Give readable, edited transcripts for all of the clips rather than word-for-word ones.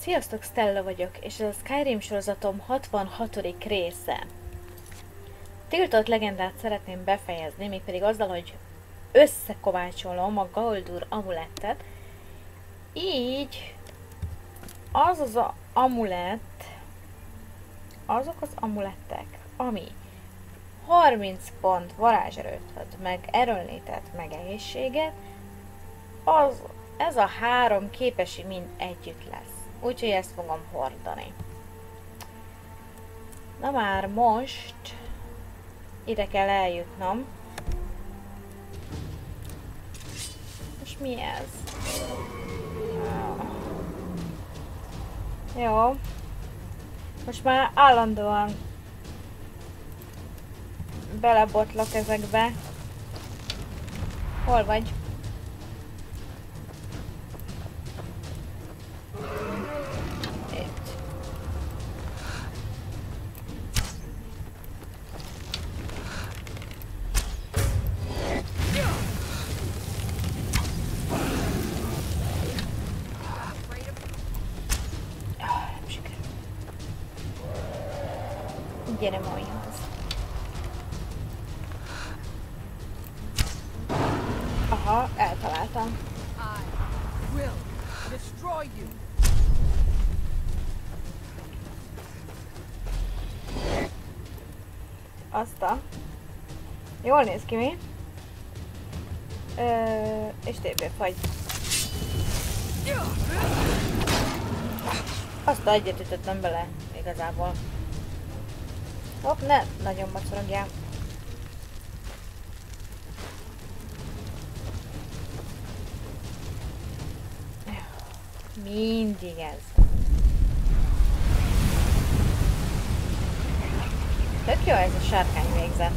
Sziasztok, Stella vagyok, és ez a Skyrim sorozatom 66. része. Tiltott legendát szeretném befejezni, mégpedig azzal, hogy összekovácsolom a Gauldur amulettet. Így az amulett, azok az amulettek, ami 30 pont varázserőt, meg erőnlétet, meg egészséget, ez a 3 képesi mind együtt lesz. Úgyhogy ezt fogom hordani. Na már most ide kell eljutnom. Most mi ez? Jó. Most már állandóan belebotlok ezekbe. Hol vagy? Gyere majdhoz. Aha, eltaláltam. Azta. Jól néz ki, mi? És tépé fagy. Azt egyet ütöttem bele, igazából. Hopp, ne nagyon macorogjál. Mindig ez. Tök jó ez a sárkány végzet.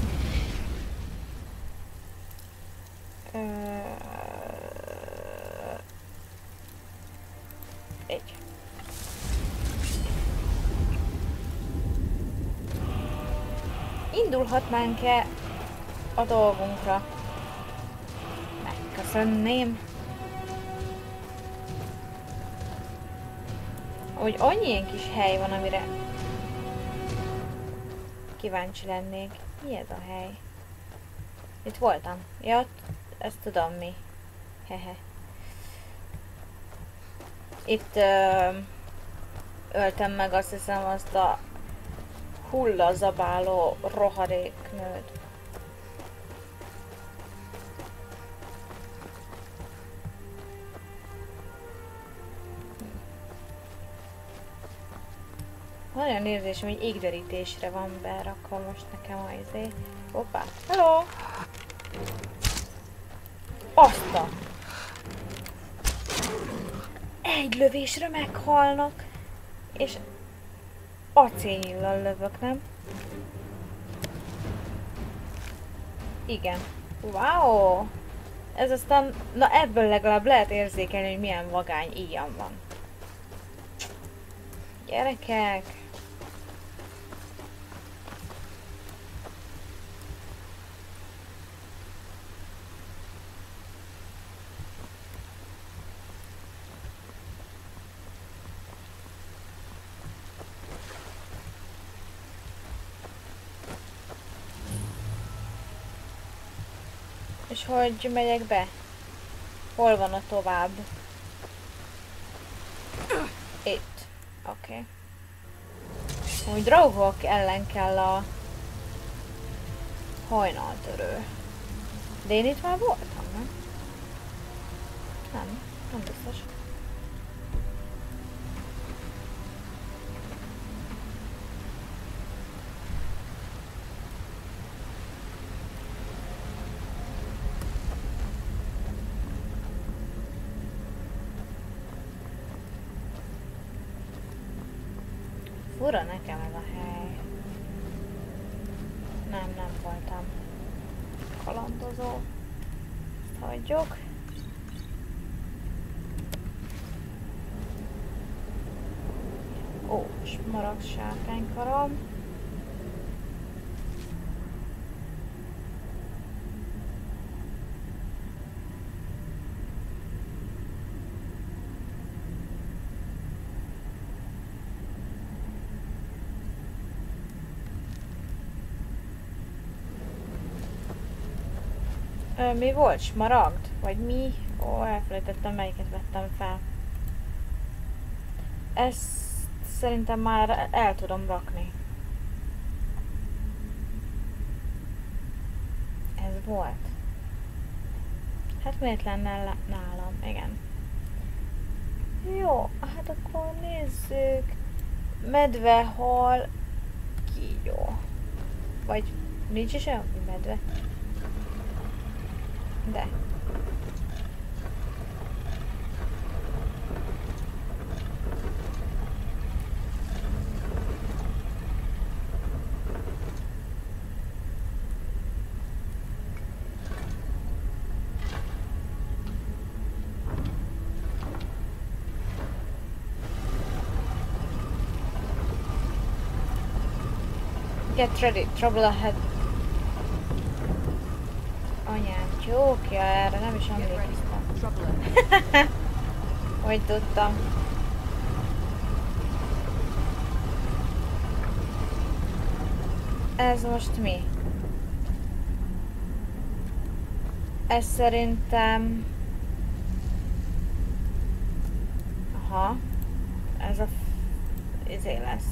Egy. Indulhatnánk-e a dolgunkra? Megköszönném. Hogy annyi ilyen kis hely van, amire kíváncsi lennék. Mi ez a hely? Itt voltam. Ja, ezt tudom mi. Hehe. Itt öltem meg, azt hiszem, azt a hullazabáló rohadéknőt. Van olyan érzésem, hogy égderítésre van berakva most nekem a izé. Hoppá! Hello! Azta! Egy lövésre meghalnak! És acéllal lövök, nem? Igen. Wow! Ez aztán... Na ebből legalább lehet érzékelni, hogy milyen vagány íjam van. Gyerekek! És hogy megyek be? Hol van a tovább? Itt. Oké. Úgy draugok ellen kell a hajnaltörő. De én itt már voltam, nem? Nem biztos. Fura nekem ez a hely. Nem voltam kalandozó. Ezt hagyjuk. Ó, smaragd sárkánykarom. Mi volt? Smaragd? Vagy mi? Ó, elfelejtettem, melyiket vettem fel. Ezt szerintem már el tudom rakni. Ez volt. Hát miért lenne nálam? Igen. Jó, hát akkor nézzük. Medvehal, kígyó. Vagy nincs is olyan medve? De. Get ready, trouble ahead. Anyám csókja, erre nem is emlékeztem. Hogy tudtam. Ez most mi? Ez szerintem... Aha. Ez a... izé lesz.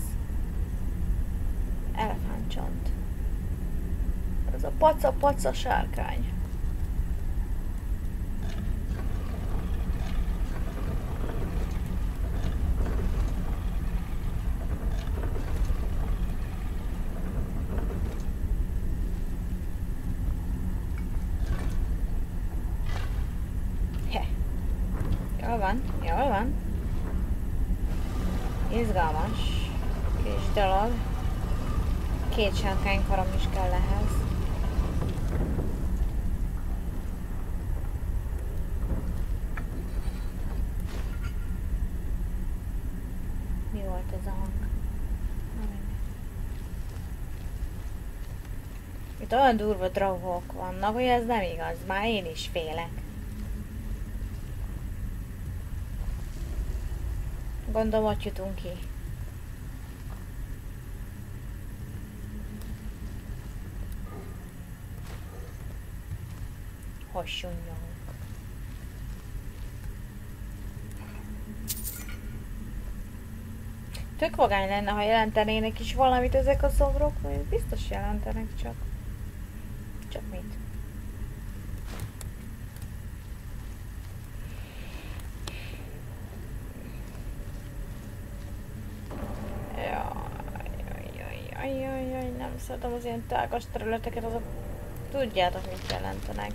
Elefántcsont. Ez a paca-paca sárkány. Jól van, jól van. Izgalmas kis dolog. 2 sárkánykarom is kell ehhez. Mi volt ez a hang? Itt olyan durva drogok vannak, hogy ez nem igaz. Már én is félek. Gondolom, hogy jutunk ki. Hasonlók. Tök vagány lenne, ha jelentenének is valamit ezek a szobrok, vagy biztos jelentenek csak. Csak mit? Jaj, nem szeretem az ilyen tágas területeket, azok tudjátok, mit jelentenek.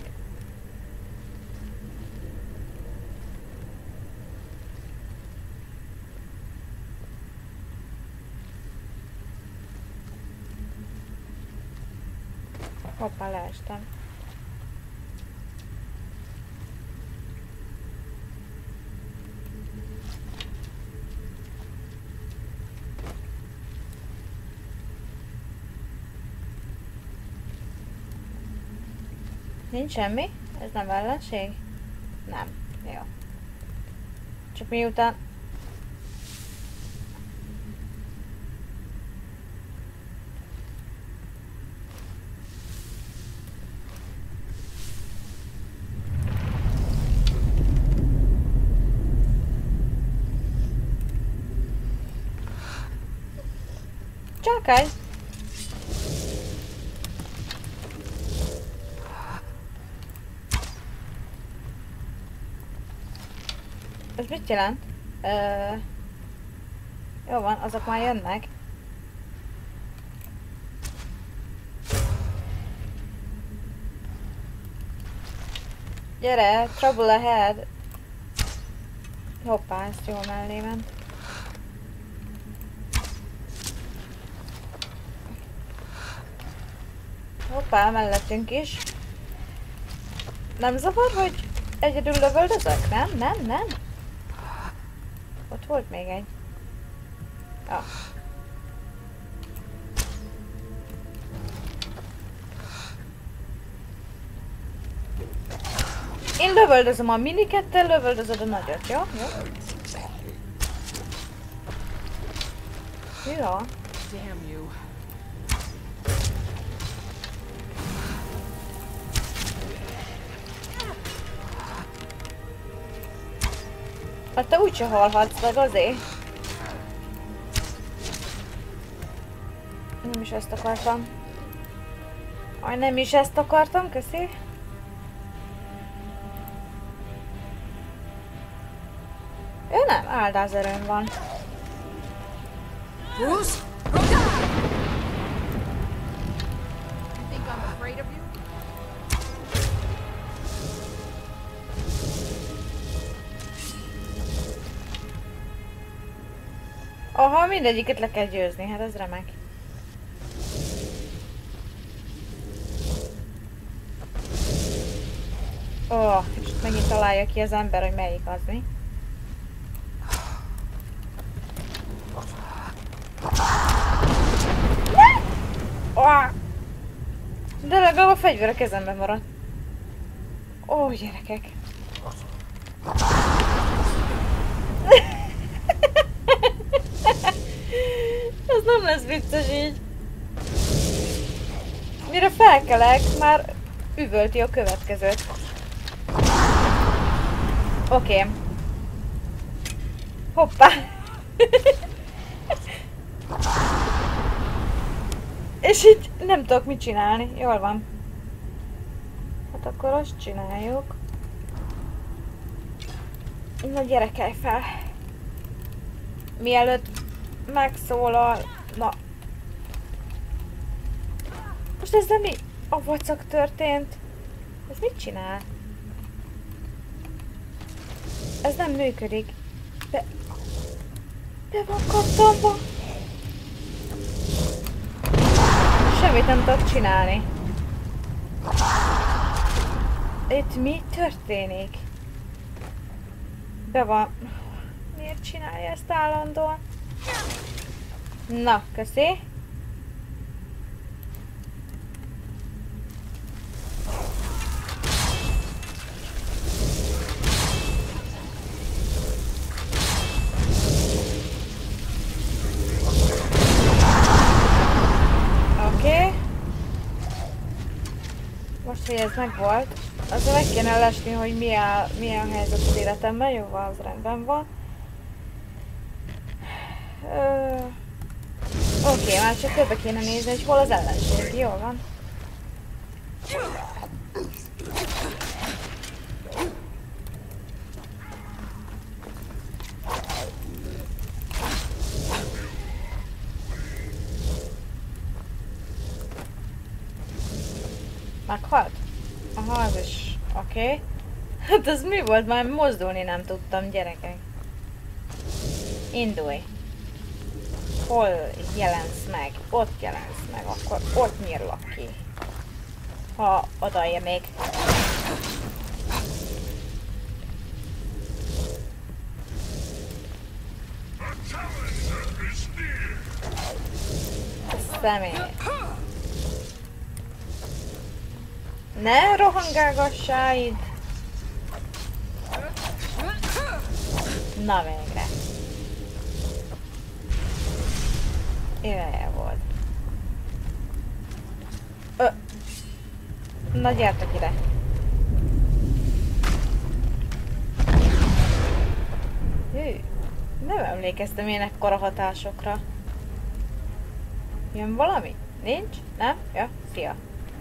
Hoppá, leestem. Nincs semmi? Ez nem ellenség? Nem. Jó. Csak miután... Csákálj! Ez mit jelent? Jó van, azok már jönnek. Gyere, trouble ahead! Hoppá, ezt jól mellé ment. Hoppá, mellettünk is. Nem zavar, hogy egyedül lövöldözök? Nem. Ott volt még egy. Ah. Én lövöldözöm a miniket, te lövöldözöd a nagyot, jó? Jó. Damn you. Hát te úgyse halhatsz meg azért. Nem is ezt akartam. Aj, nem is ezt akartam, köszi. Ő nem, áldás erőn van. Bruce, Rodan! You think I'm afraid of you? Aha, mindegyiket le kell győzni, hát ez remek. És itt megint találja ki az ember, hogy melyik az, mi? De legalább a fegyver a kezemben maradt. Ó, gyerekek. Ez nem lesz vicces így. Mire felkelek, már üvölti a következőt. Oké. Hoppá. És így nem tudok mit csinálni. Jól van. Hát akkor azt csináljuk. Na gyerekelj fel. Mielőtt megszólal. Na. Most ez mi a vacak történt? Ez mit csinál? Ez nem működik. Be van kapcsolva. Semmit nem tudok csinálni. Itt mi történik? Be van... Miért csinálja ezt állandóan? Na, köszi. Most, hogy ez megvolt, azért meg kéne lesni, hogy milyen helyzet az életemben. Jó, az rendben van. Oké, már csak többre kéne nézni, hogy hol az ellenség. Jól van. Meghalt? Aha, az is. Oké. Hát ez mi volt? Már mozdulni nem tudtam, gyerekek. Indulj. Hol jelensz meg? Ott jelensz meg, akkor ott nyírlak ki. Ha odaérnék. Személy. Ne rohangálgassál itt! Na végre. Ideje volt. Na gyertek ide. Hű, nem emlékeztem én ekkora hatásokra. Jön valami? Nincs? Nem? Ja, szia.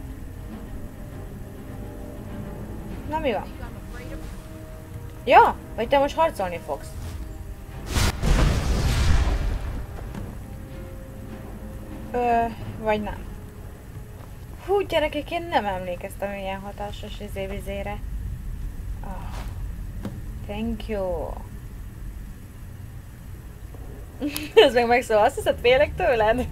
Na mi van? Ja, vagy te most harcolni fogsz? Vagy nem. Hú, gyerekek, én nem emlékeztem ilyen hatásos izé-vizére. Oh. Thank you. Ez meg megszól, azt hiszed, félek tőled?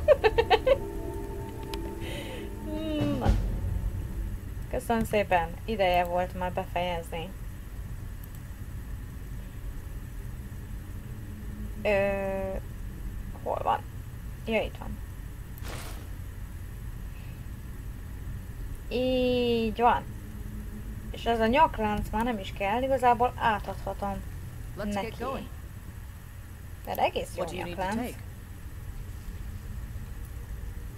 Köszönöm szépen, ideje volt már befejezni. Hol van? Ja, itt van. Így van. És ez a nyaklánc már nem is kell, igazából átadhatom neki. Mert egész jó nyaklánc.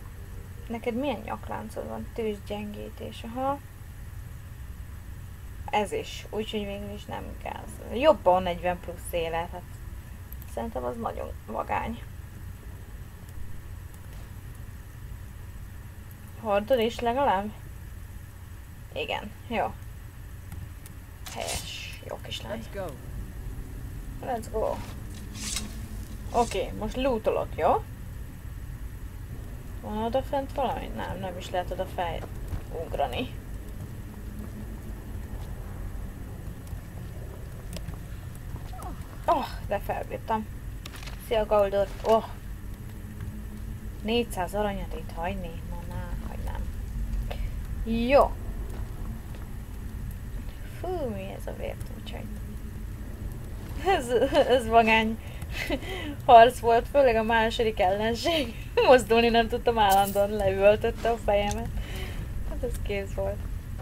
Neked milyen nyakláncod van? Tűzgyengítés, aha. ez is, úgyhogy végül is nem kell. Jobban 40 plusz élet, hát szerintem az nagyon vagány. Hordod is legalább? Igen, jó. Helyes, jó kislány. Let's go. Let's go. Oké, most lootolok, jó? Van oda fent valami? Nem is lehet oda felugrani. Oh, de felbírtam. Szia, Goldor. Oh. 400 aranyat itt hagyni? Hagynám. Jó. Fú, mi ez a vértúcsaj? Ez vagány harc volt, főleg a második ellenség. Mozdulni nem tudtam, állandóan leüvöltötte a fejemet. Hát ez kész volt.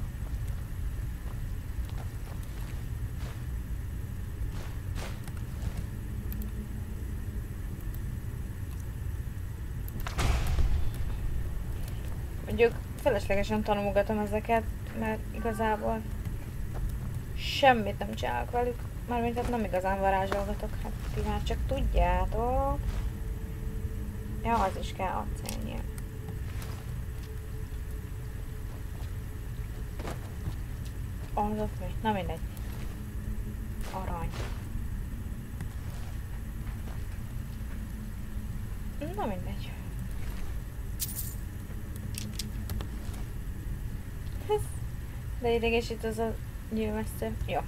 Mondjuk feleslegesen tanulgatom ezeket, mert igazából semmit nem csinálok velük. Mármint hát nem igazán varázsolgatok, hát ti már csak tudjátok. Ja, az is kell acélnyia. Az ott mi? Na mindegy. Arany. Na mindegy. De idegesít az a gyűlmesztő. Jó.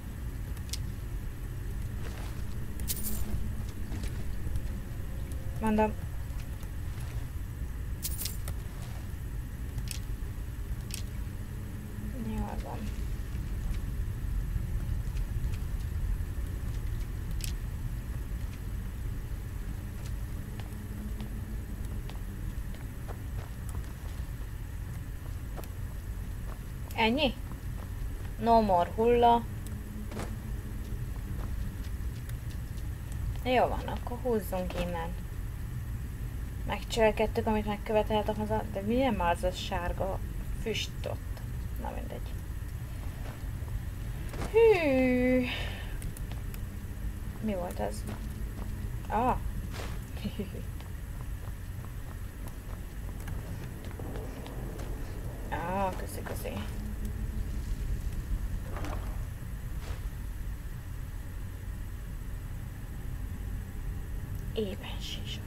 Mondom. Jól van. Ennyi? No more hulla. Jó van, akkor húzzunk innen. Megcselekedtük, amit megköveteltek haza, de milyen már az a sárga füst ott? Na mindegy. Hű. Mi volt ez? Ah. Ah, köszi. Éppenségsok.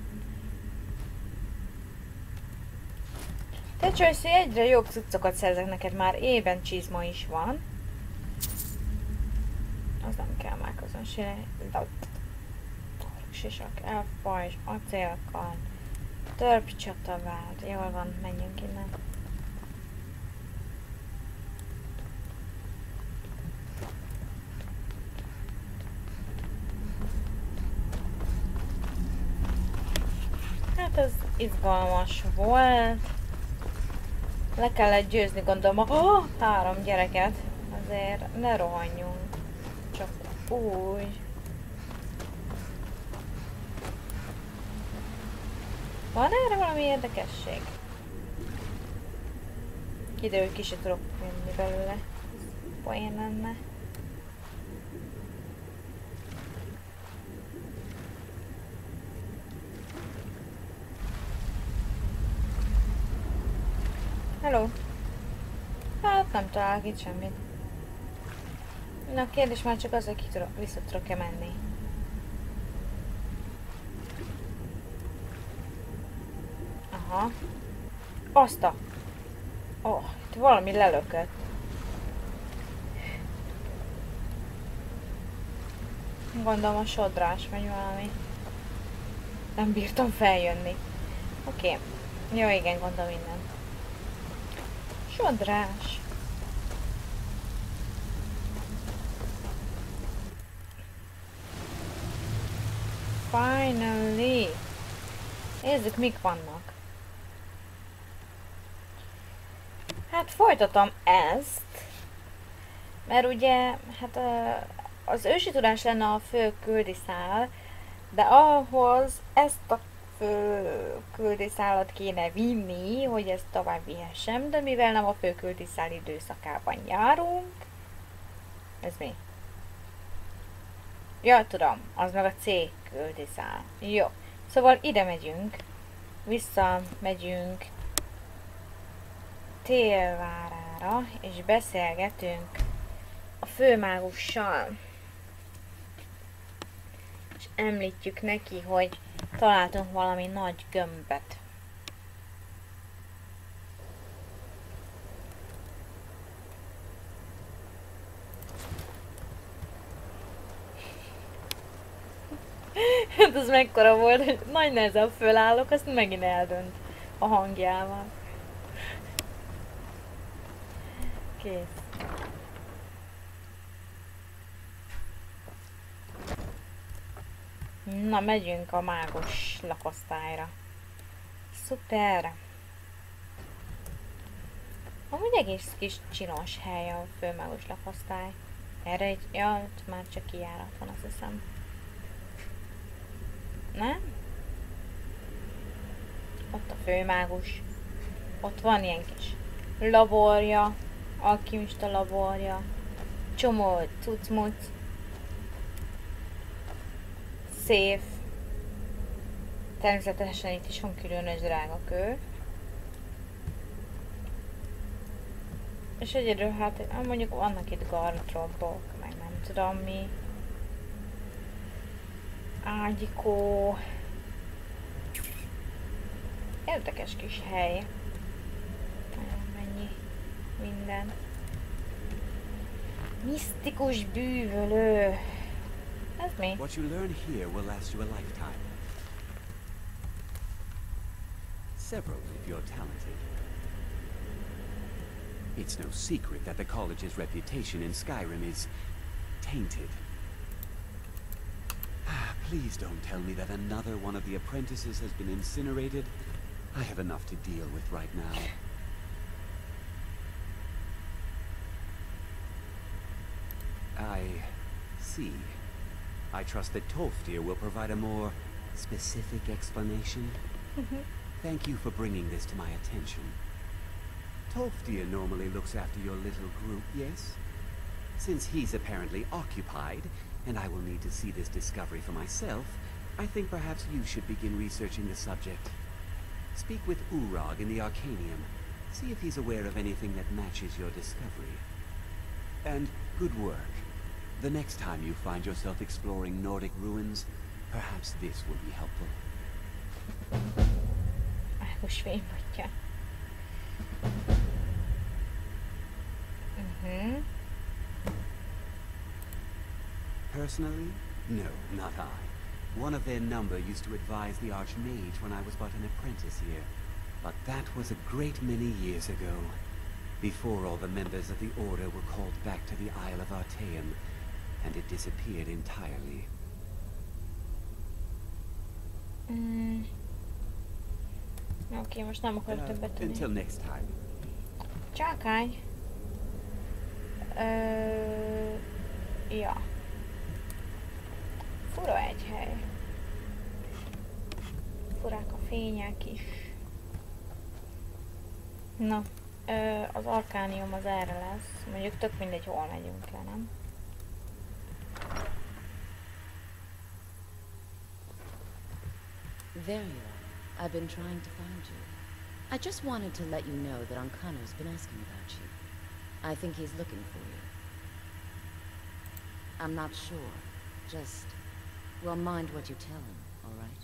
Te Csajci, egyre jobb cuccokat szerzek neked, már ében csizma is van. Az nem kell már közönsére. Sisak, elfajs, acélkal, törp csatavált. Jól van, menjünk innen. Hát ez izgalmas volt. Le kellett győzni, gondolom, a 3 gyereket. Azért ne rohanjunk. Csak úgy. Van erre valami érdekesség? Kiderül, hogy ki se tudok jönni belőle. Poén lenne. Hello. Hát nem találok itt semmit. Na, a kérdés már csak az, hogy vissza tudok-e menni. Aha. Azt a... Oh, itt valami lelökött. Gondolom a sodrás vagy valami. Nem bírtam feljönni. Oké. Jó, igen, gondolom innen. Sodrás. Finally. Nézzük, mik vannak. Hát folytatom ezt. Mert ugye, hát az ősi tudás lenne a fő küldiszál, de ahhoz ezt a fő küldiszálat kéne vinni, hogy ezt tovább vihessem, de mivel nem a fő küldiszál időszakában járunk, Ez mi? Ja, tudom, az meg a C küldiszál. Jó. Szóval ide megyünk. Visszamegyünk Télvárára, és beszélgetünk a főmágussal. És említjük neki, hogy találtunk valami nagy gömbet. Hát az mekkora volt, hogy nagy nehezen fölállok, azt megint eldönt a hangjával. Kész. Na, megyünk a mágus lakosztályra. Szuper! Amúgy egész kis csinos hely a főmágus lakosztály. Erre egy... Ja, ott már csak kijárat van, azt hiszem. Nem? Ott a főmágus. Ott van ilyen kis laborja, alkimista laborja, csomó cucmuc, szép. Természetesen itt is van különös drága kő. És egyedül hát mondjuk vannak itt gardróbok, meg nem tudom mi. Ágyikó. Érdekes kis hely. Nagyon mennyi minden. Misztikus bűvölő. Ez mi? What you learn here will last you a lifetime. Several if you're talented. It's no secret that the college's reputation in Skyrim is tainted. Please don't tell me that another one of the apprentices has been incinerated. I have enough to deal with right now. I see. I trust that Tolfdir will provide a more specific explanation. Thank you for bringing this to my attention. Tolfdir normally looks after your little group, yes? Since he's apparently occupied, and I will need to see this discovery for myself, I think perhaps you should begin researching the subject. Speak with Urag in the Arcanium. See if he's aware of anything that matches your discovery. And good work. The next time you find yourself exploring Nordic ruins, perhaps this will be helpful. Mágus fénypontja. Personally? No, not I. One of their number used to advise the Archmage when I was but an apprentice here. But that was a great many years ago, before all the members of the Order were called back to the Isle of Artaeum, and it disappeared entirely. Oké, most nem akarok többet tenni. Until next time. Csákány. Ja. Fura egy hely. Furák a fények is. Na, az Arkánium az erre lesz. Mondjuk tök mindegy, hol megyünk le, nem? There you are. I've been trying to find you. I just wanted to let you know that Ankano's been asking about you. I think he's looking for you. I'm not sure. Just, well, mind what you tell him, all right?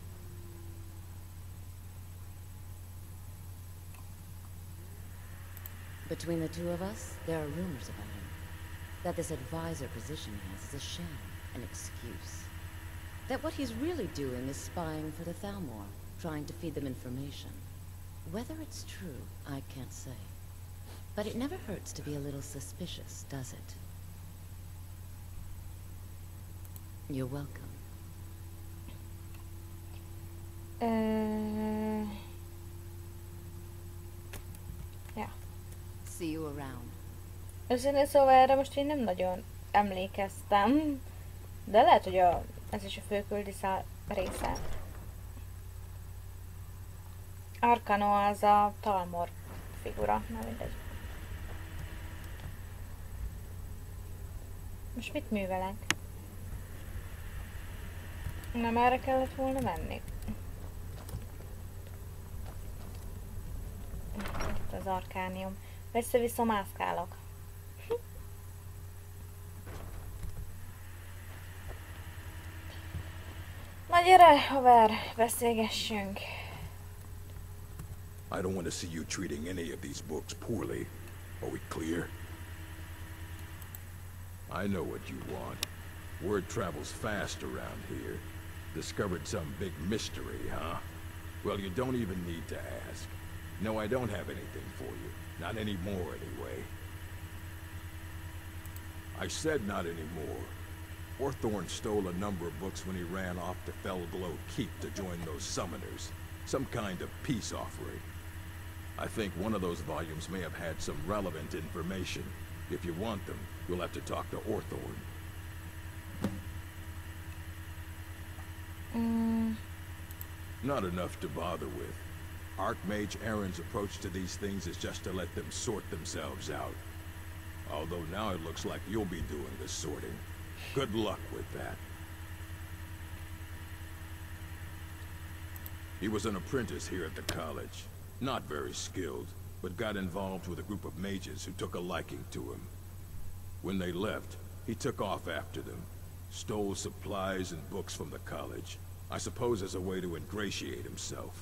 Between the two of us, there are rumors about him. That this advisor position he has is a sham, an excuse. That what he's really doing is spying for the Thalmor, trying to feed them information. Whether it's true, I can't say. But it never hurts to be a little suspicious, does it? You're welcome. Ja. See you around. Őszintén szóval erre most én nem nagyon emlékeztem. De lehet, hogy ez is a főküldiszál része. Arkano az a Thalmor figura, na mindegy. Most mit művelek? Nem erre kellett volna menni? Itt az arkánium. Össze-vissza mászkálok. Na gyere, haver, beszélgessünk. I don't want to see you treating any of these books poorly. Are we clear? I know what you want. Word travels fast around here. Discovered some big mystery, huh? Well, you don't even need to ask. No, I don't have anything for you. Not anymore, anyway. I said not anymore. Orthorn stole a number of books when he ran off to Felglow Keep to join those summoners. Some kind of peace offering. I think one of those volumes may have had some relevant information. If you want them, you'll have to talk to Orthorn. Not enough to bother with. Archmage Aaron's approach to these things is just to let them sort themselves out. Although now it looks like you'll be doing the sorting. Good luck with that. He was an apprentice here at the college. Not very skilled, but got involved with a group of mages who took a liking to him. When they left, he took off after them. Stole supplies and books from the college. I suppose as a way to ingratiate himself.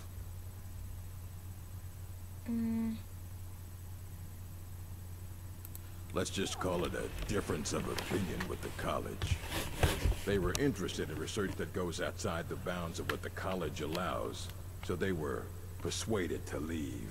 Let's just call it a difference of opinion with the college. They were interested in research that goes outside the bounds of what the college allows, so they were persuaded to leave.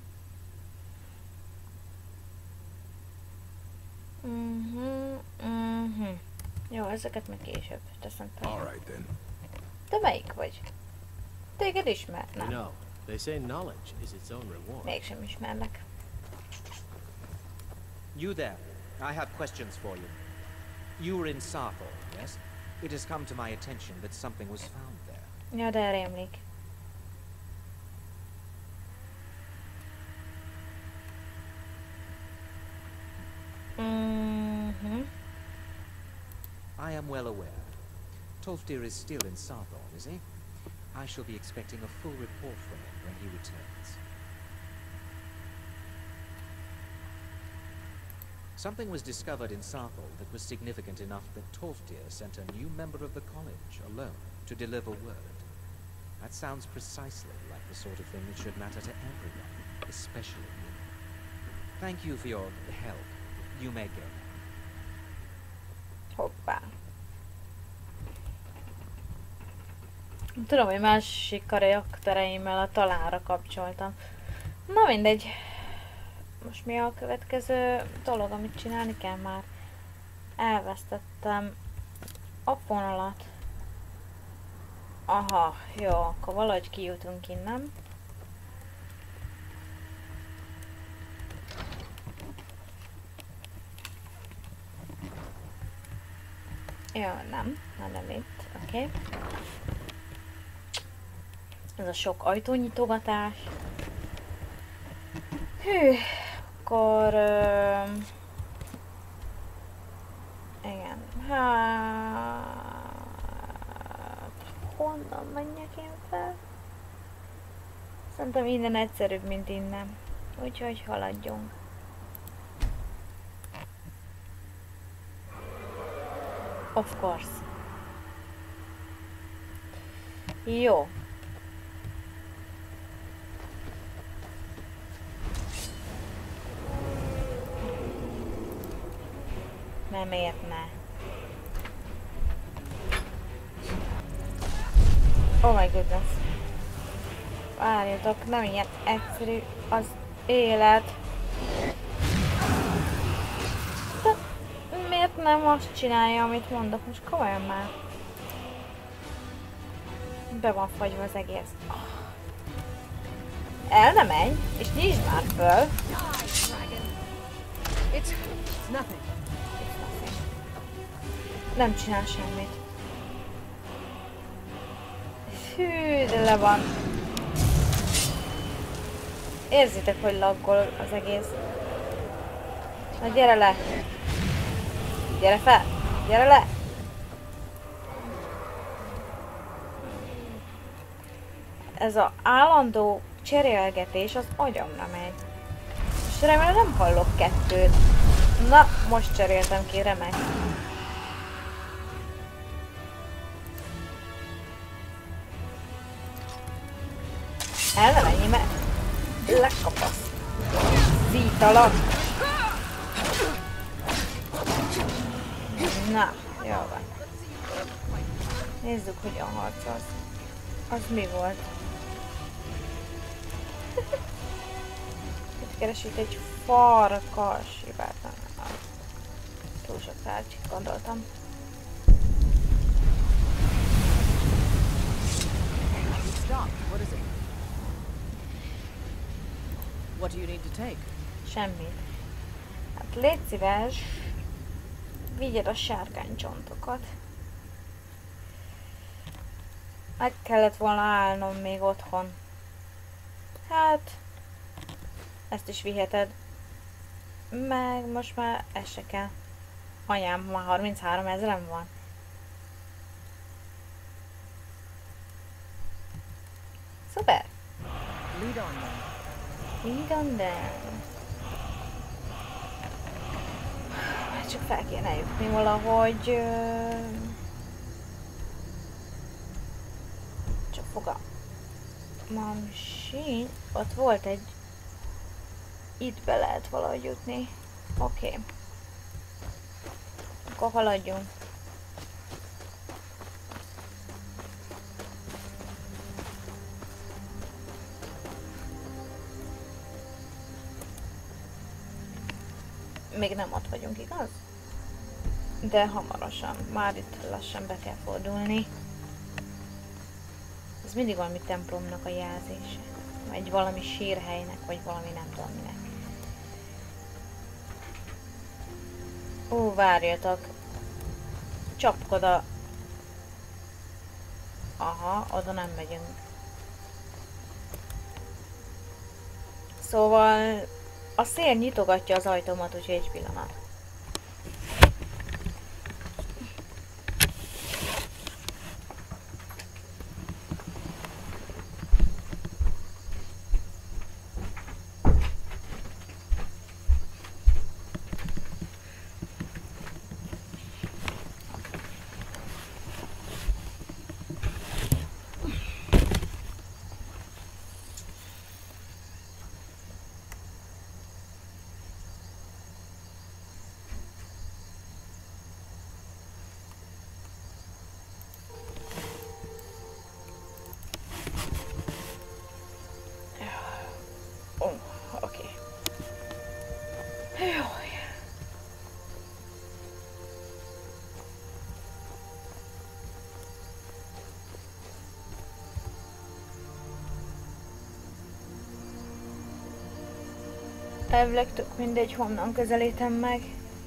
Jó, ezeket meg később teszem fel. All right then. Te melyik vagy? Téged You ismernem. know, they say knowledge is its own reward. Mégsem ismerlek. You there. I have questions for you. You were in Sarthor, yes? It has come to my attention that something was found there. Ja, de rémlik. I am well aware. Tolfdir is still in Sarthorn, is he? I shall be expecting a full report from him when he returns. Something was discovered in Sarthor that was significant enough that Tolfdir sent a new member of the college alone to deliver word. That sounds precisely like the sort of thing that should matter to everyone, especially me. Thank you for your help. You may go. Hoppá. Tudom, hogy másik karaktereimmel a talánra kapcsoltam. Na mindegy. Most mi a következő dolog, amit csinálni kell már? Elvesztettem a vonalat. Aha, jó, akkor valahogy kijutunk innen. Jó, nem itt, oké. Ez a sok ajtónyitogatás. Hű, akkor... igen, hát... honnan menjek én fel? Szerintem innen egyszerűbb, mint innen. Úgyhogy haladjunk. Of course. Jó. Nem érne. Oh my goodness. Várjatok, nem ilyen egyszerű az élet. De miért nem azt csinálja, amit mondok? Most komolyan már. Be van fagyva az egész. El nem menj, és nyisd már föl. It's nothing. Nem csinál semmit. Hű, de le van. Érzitek, hogy laggol az egész. Na gyere le! Gyere fel! Gyere le! Ez az állandó cserélgetés az agyamra megy. És remélem nem hallok kettőt. Na, most cseréltem ki, remek. El ne menj, mert lekapasz. Szítalak. Na, jó van. Nézzük, hogy a harc az. Az mi volt? Itt keresít egy farkas. Hibátlan. Túl sok tárgyat gondoltam. Stop. What is it? What do you need to take? Semmit. Hát légy szíves, vigyed a sárkánycsontokat. Meg kellett volna állnom még otthon. Hát, ezt is viheted. Meg most már ez se kell. Anyám, már 33 000 van. Szuper! Lead on then. Lead on them. Csak fel kéne jutni valahogy. Csak fogalmam sincs. Ott volt egy... Itt be lehet valahogy jutni. Oké. Akkor haladjunk. Még nem ott vagyunk, igaz? De hamarosan. Már itt lassan be kell fordulni. Ez mindig valami templomnak a jelzése. Vagy valami sírhelynek, vagy valami nem tudom minek. Ó, várjatok. Csapkod a... Aha, oda nem megyünk. Szóval... A szél nyitogatja az ajtómat, úgyhogy egy pillanat. Oké. Jó. Elvileg tök mindegy, honnan közelítem meg.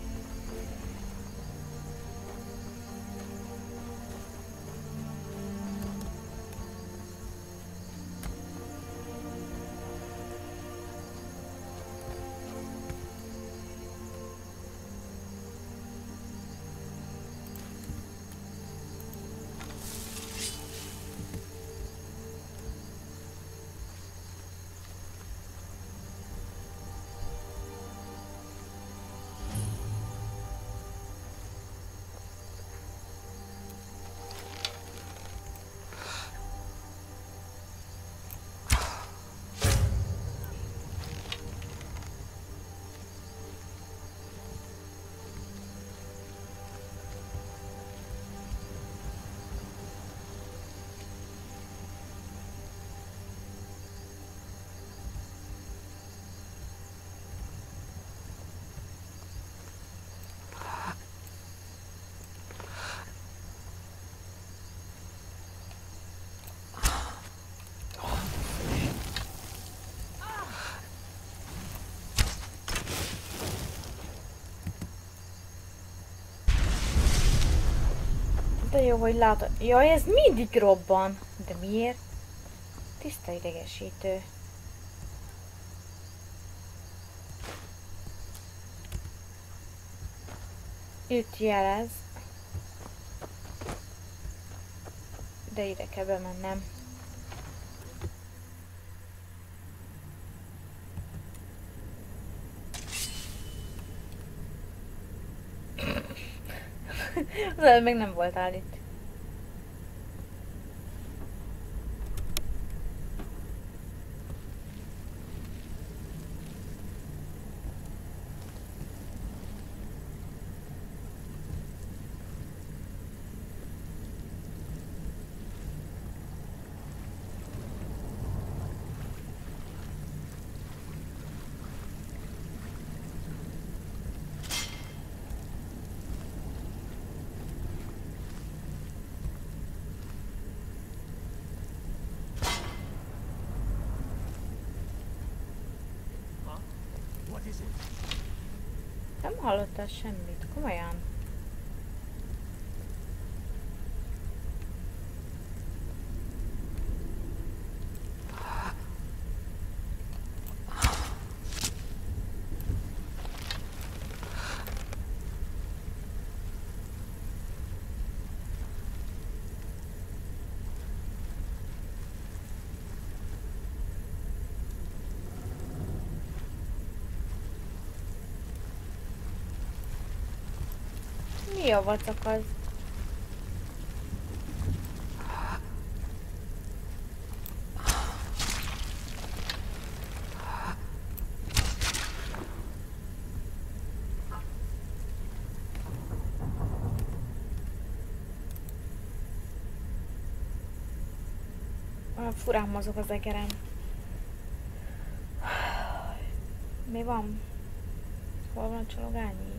De jó, hogy látod. Jaj, ez mindig robban. De miért? Tiszta idegesítő. Itt jelez. De ide kell bemennem. Az előbb még nem voltál itt. Nem hallottál semmit, komolyan. Mi a vacak az? Furán mozog az egerem. Mi van? Hol van a csalogányi?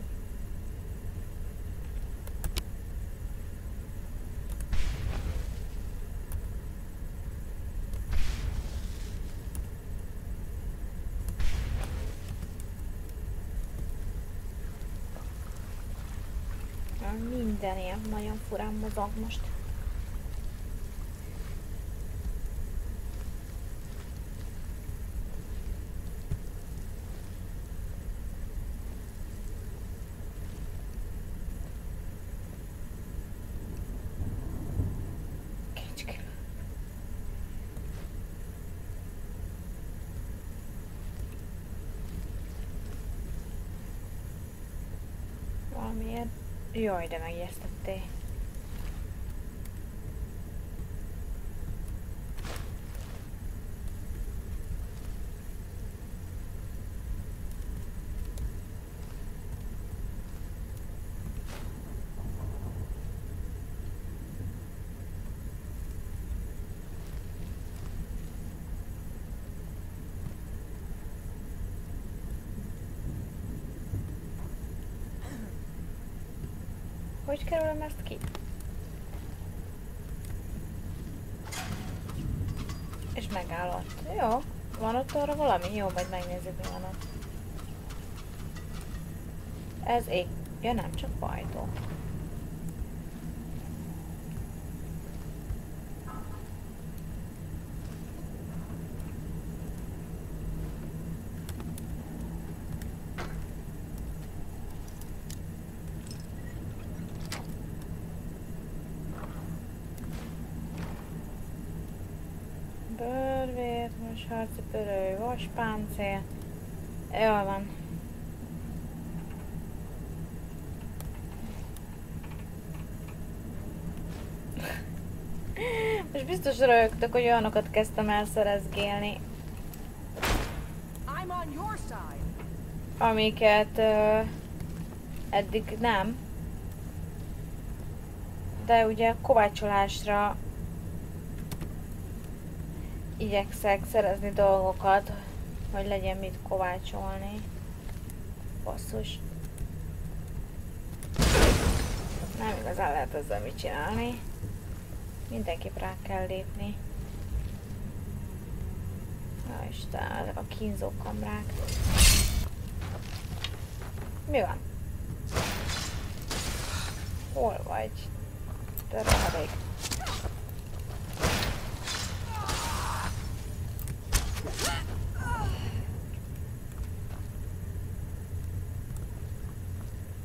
Minden ilyen nagyon furán mozog most. Kicske. Valamiért. Jaj, de megijesztettél. Hogy kerülöm ezt ki? És megállott. Jó, van ott arra valami? Jó, majd megnézzük, mi van ott. Ez ég. Ja nem, csak ajtó. Bőrvét, most harcipörő, vaspáncél. Jól van. Most biztos rögtök, hogy olyanokat kezdtem el szerezgélni. Amiket eddig nem. De ugye kovácsolásra igyekszek szerezni dolgokat, hogy legyen mit kovácsolni. Basszus. Nem igazán lehet ezzel mit csinálni. Mindenképp rá kell lépni. Na Isten, ezek a kínzó kamrák. Mi van? Hol vagy? Te rádig.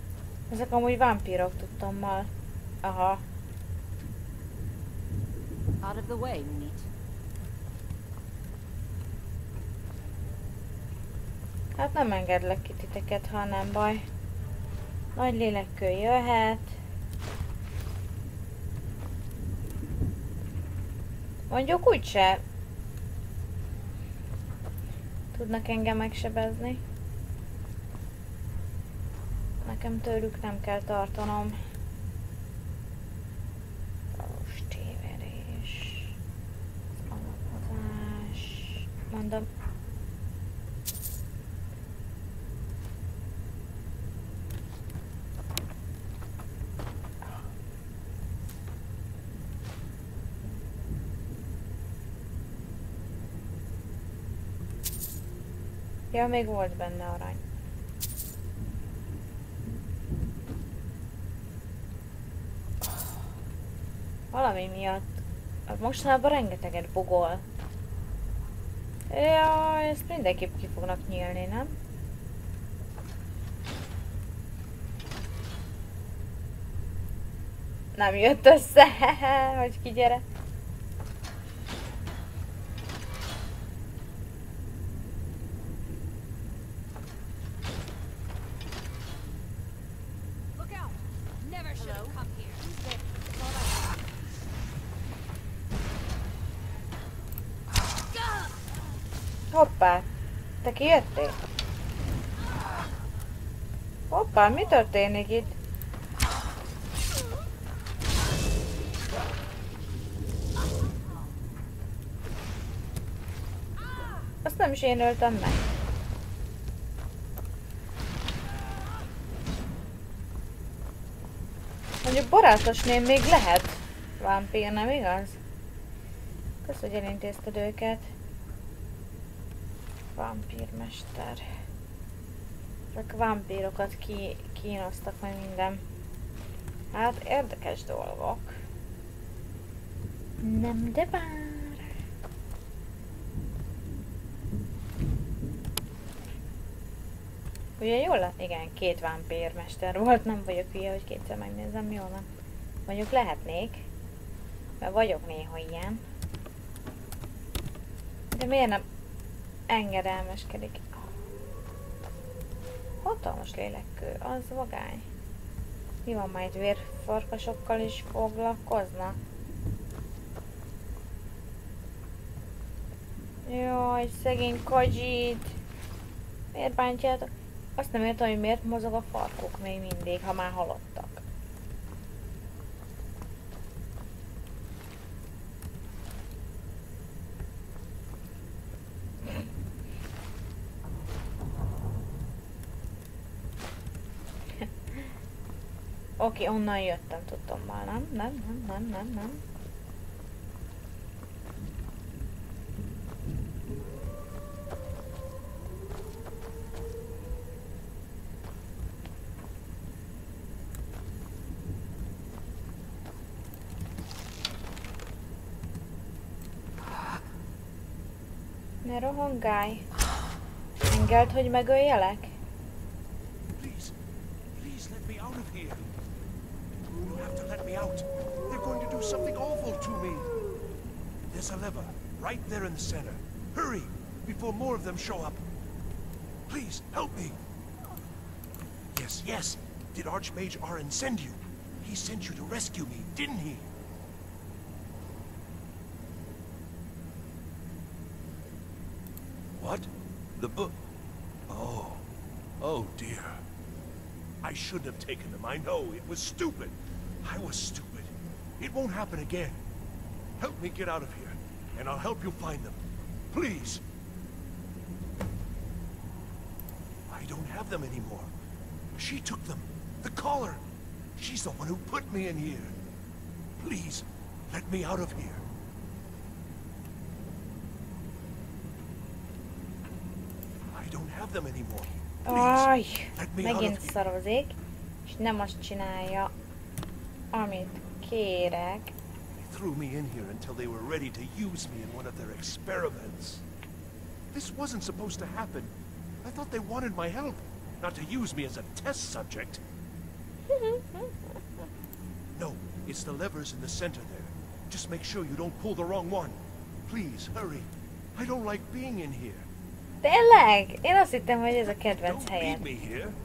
Ezek amúgy vámpírok tudtommal. Aha. Out of the way, meat. Hát nem engedlek ki titeket, ha nem baj. Nagy lélekkő jöhet. Mondjuk úgyse tudnak engem megsebezni. Nekem tőlük nem kell tartanom. Valós tévedés. Alapozás. Mondom. Ja, még volt benne arany. Valami miatt mostanában rengeteget bugol. Ja, ezt mindenképp ki fognak nyílni, nem? Nem jött össze, hogy ki gyere. Hoppá! Te kijöttél? Hoppá, mi történik itt? Azt nem is én öltem meg. Mondjuk barátosnél még lehet vámpír, nem igaz? Kösz, hogy elintézted őket. Vámpírmester. Ezek vámpírokat kínoztak meg minden. Hát érdekes dolgok. Nem de bár. Ugye jól lett? Igen, 2 vámpírmester volt, nem vagyok hülye, hogy kétszer megnézem, jól van. Mondjuk lehetnék, mert vagyok néha ilyen. De miért nem engedelmeskedik? Hatalmas lélekkő, az vagány. Mi van, majd vérfarkasokkal is foglalkoznak? Jaj, szegény Kajit! Miért bántjátok? Azt nem értem, hogy miért mozog a farkuk még mindig, ha már halottak. Oké, onnan jöttem, tudtam már, nem. Ne rohangálj! Engedd, hogy megöljelek? Please let me out of here. You have to let me out. They're going to do something awful to me. There's a lever right there in the center. Hurry, before more of them show up. Please, help me. Yes. Did Archmage Arin send you? He sent you to rescue me, didn't he? What? The book? Oh dear. I shouldn't have taken them, I know. It was stupid. I was stupid. It won't happen again. Help me get out of here, and I'll help you find them. Please. I don't have them anymore. She took them. The collar. She's the one who put me in here. Please, let me out of here. I don't have them anymore. Aj, Let me out of megint here. szarozik, és nem azt csinálja, amit kérek. They threw me in here until they were ready to use me in one of their experiments. This wasn't supposed to happen. I thought they wanted my help, not to use me as a test subject. No, it's the levers in the center there. Just make sure you don't pull the wrong one. Please, hurry. I don't like being in here. Tényleg? Én azt hittem, hogy ez a kedvenc Don't helyed. leave me here.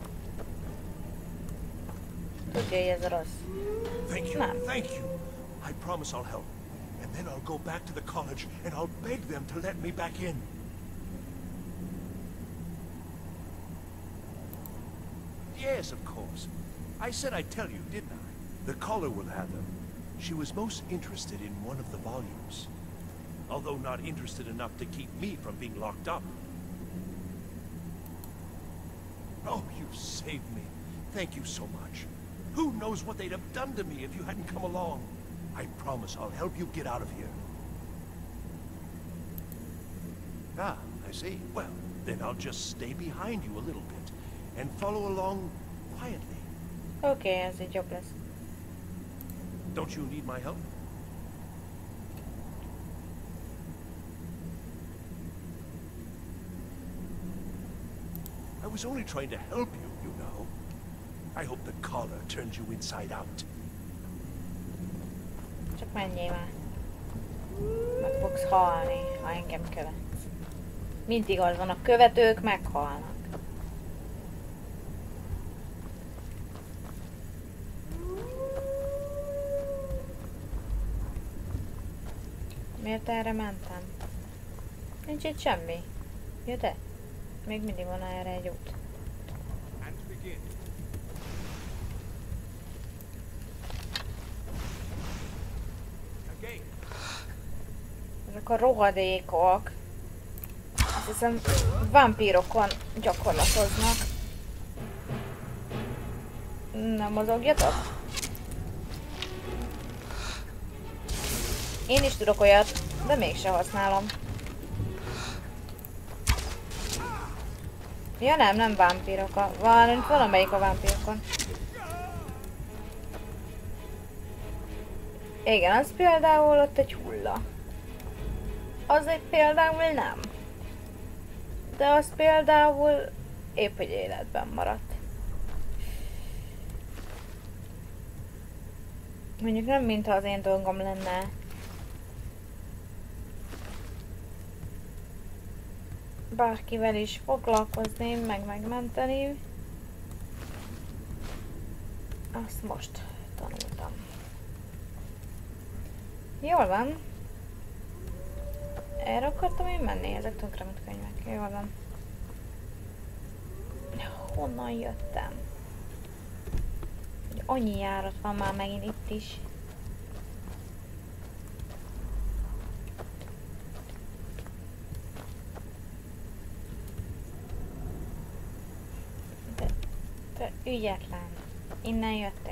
Tudja, hogy ez rossz. Thank you, Nem. thank you. I promise I'll help. And then I'll go back to the college and I'll beg them to let me back in. Yes, of course. I said I'd tell you, didn't I? The caller will have them. She was most interested in one of the volumes. Although not interested enough to keep me from being locked up. Oh, you've saved me. Thank you so much. Who knows what they'd have done to me if you hadn't come along? I promise I'll help you get out of here. Ah, I see. Well, then I'll just stay behind you a little bit and follow along quietly. Oké, ez így jobb lesz. Don't you need my help? I was only trying to help you, you know. I hope the collar turns you inside out. Csak menjél már. Meg fogsz halni, ha engem követsz. Mindig az van, a követők meghalnak. Miért erre mentem? Nincs itt semmi. Jö de? Még mindig van erre egy út. Ezek a rohadékok. Azt hiszem vámpírokon gyakorlatoznak. Nem mozogjatok? Én is tudok olyat, de mégse használom. Ja nem vámpírok. Valamelyik a vámpírokon. Igen, az például ott egy hulla. Az egy például nem. De az például épp hogy életben maradt. Mondjuk nem mintha az én dolgom lenne bárkivel is foglalkozni, meg megmenteni. Azt most tanultam. Jól van. Erre akartam én menni, ezek tönkrement könyvek. Jól van. Honnan jöttem? Annyi járat van már megint itt is. Te ügyetlen. Innen jöttél.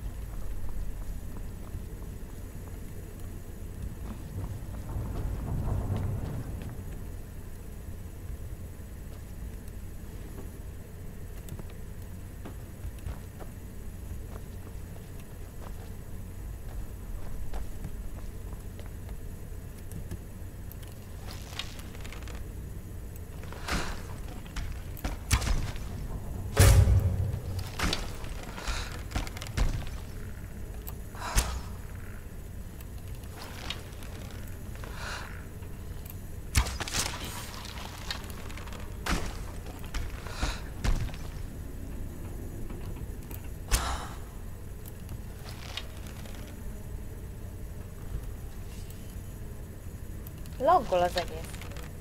Laggol az egész.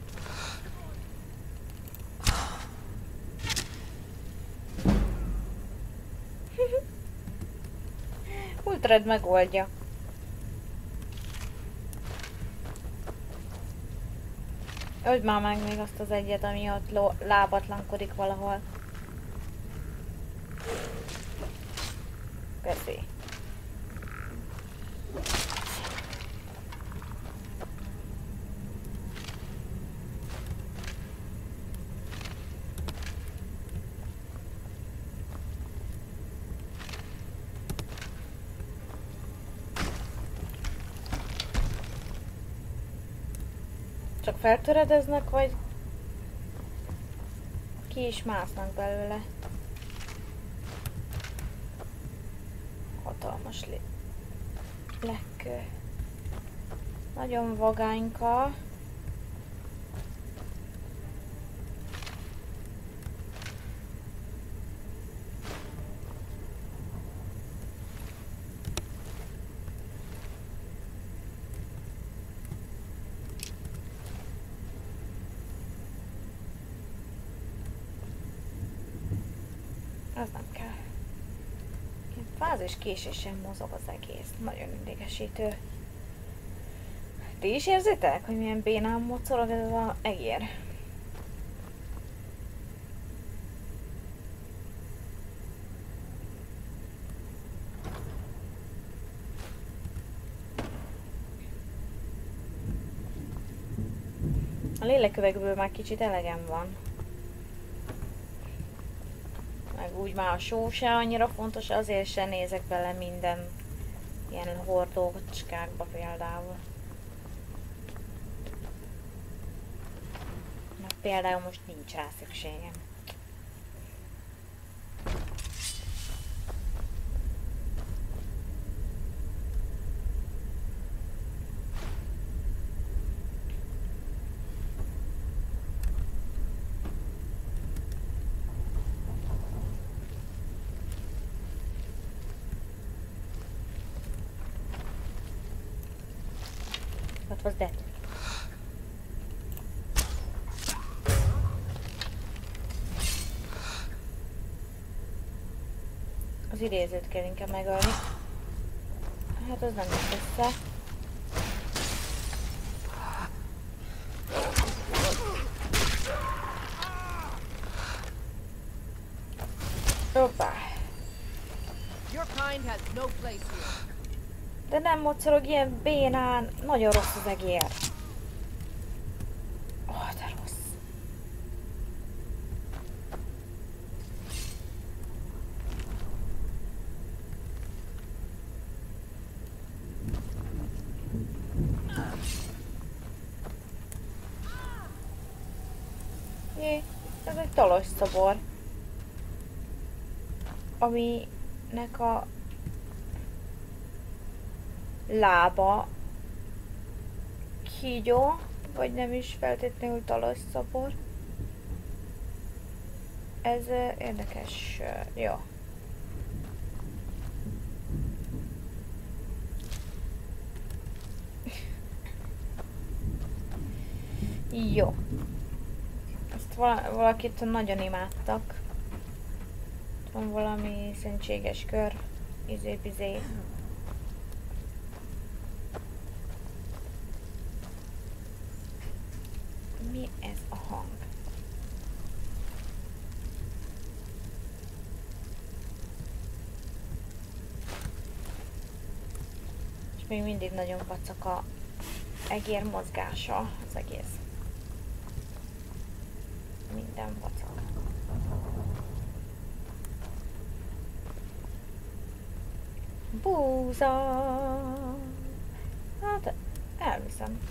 Ultred megoldja. Öld már meg még azt az egyet, ami ott lábatlankodik valahol. Köszi. Csak feltöredeznek, vagy ki is másznak belőle. Hatalmas lekkő. Nagyon vagányka. Az nem kell. Fázis késésen mozog az egész. Nagyon idegesítő. Ti is érzitek, hogy milyen bénán mocorog ez az egér? A léleküvegből már kicsit elegem van. Meg úgy már a só se annyira fontos, azért se nézek bele minden ilyen hordócskákba például. Mert például most nincs rá szükségem. What was that? Az idézőt kell inkább megölni. Hát az nem jött össze. Hoppá. Your kind has no place here. De nem mocorog ilyen bénán. Nagyon rossz az egér. De rossz. Jé, ez egy talos szobor. Aminek a lába kígyó, vagy nem is feltétlenül talasszapor. Ez érdekes. Jó. Jó. Ezt valakit nagyon imádtak. Van valami szentséges kör. Izé-bizé. Mi ez a hang? És még mindig nagyon vacak a egér mozgása, az egész. Minden vacak. Búza! Hát elviszem.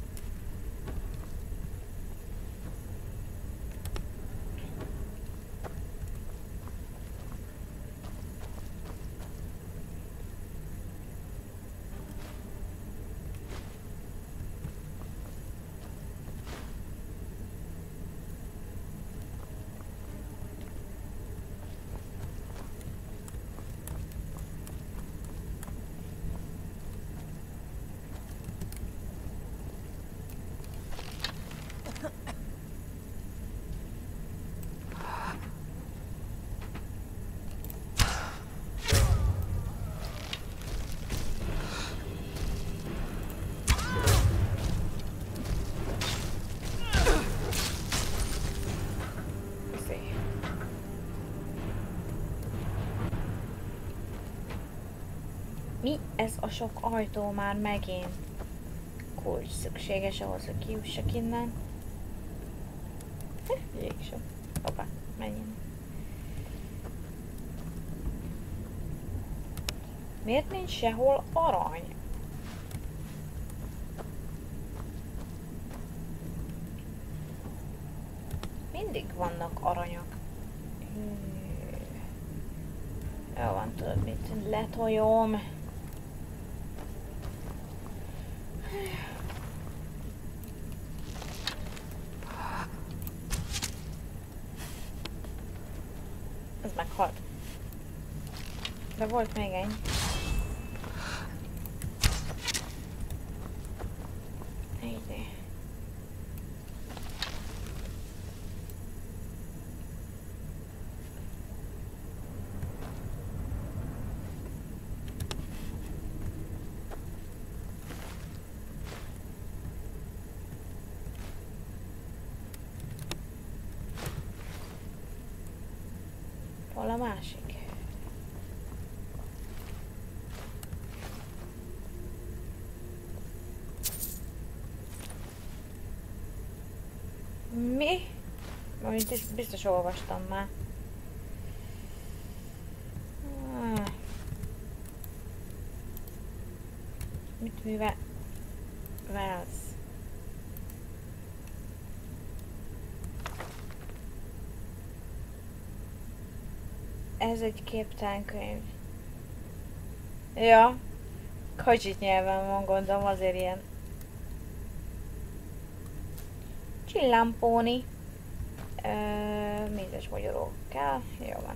Mi ez a sok ajtó már megint? Kulcs szükséges ahhoz, hogy kijussak innen. Jégsem. Hoppá, menjen. Miért nincs sehol arany? Mindig vannak aranyak. Jó van, tudod mit? Letoljom. De volt még egy. Így. Hol a másik? Mi? Amit biztos olvastam már. Mit művelsz? Ez egy képtelen könyv. Ja. Kacsit nyelven van, gondolom, azért ilyen. Csillámpóni. Mézes magyarok kell. Jó van.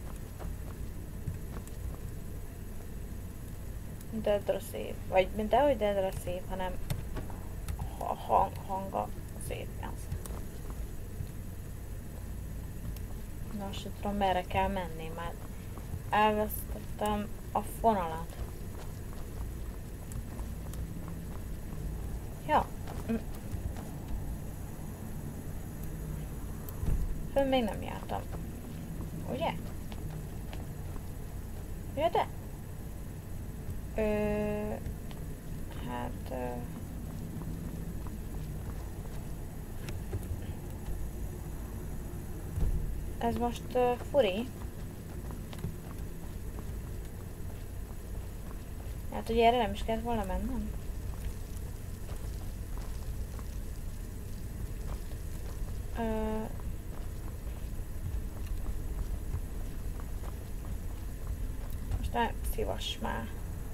Dedra szép. Vagy mint ahogy dedra szép, hanem a hanga szép. Na, most tudom, merre kell menni, már elvesztettem a fonalat. Ja. Fönn még nem jártam. Ugye? Ja, de? Hát... Ez most furi. Hát ugye erre nem is kellett volna mennem. Most ne szívass már.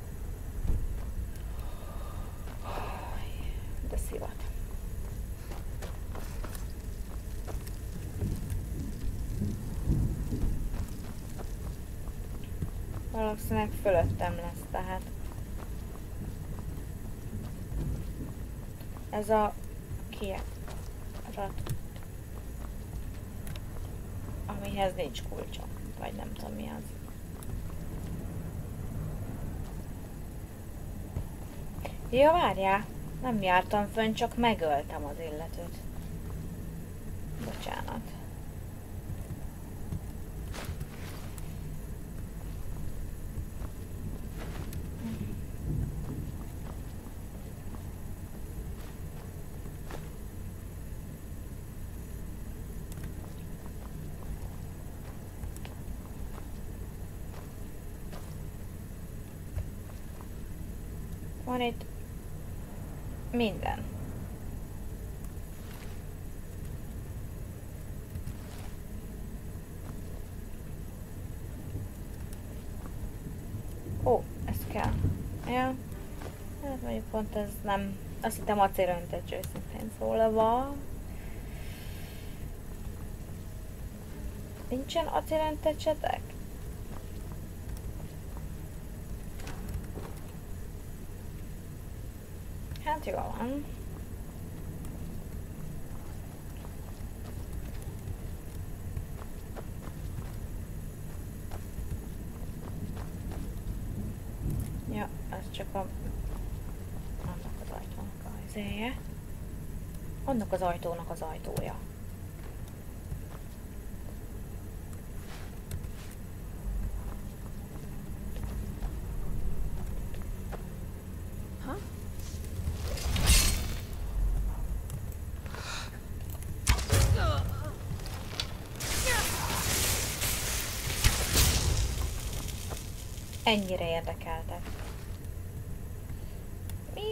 De szívat. Valószínűleg fölöttem lesz, tehát ez a kijárat, amihez nincs kulcsom, vagy nem tudom mi az. Ja, várjál, nem jártam fönn, csak megöltem az illetőt. Bocsánat. Van itt minden. Ó, ez kell. Ja. Hát mondjuk pont ez nem... Azt hittem acélöntető, őszintén szólva. Nincsen acélöntetsetek? Hát jó van. Ja, ez csak a... annak az ajtónak a izéje. Annak az ajtónak az ajtója. Ennyire érdekeltek. Mi?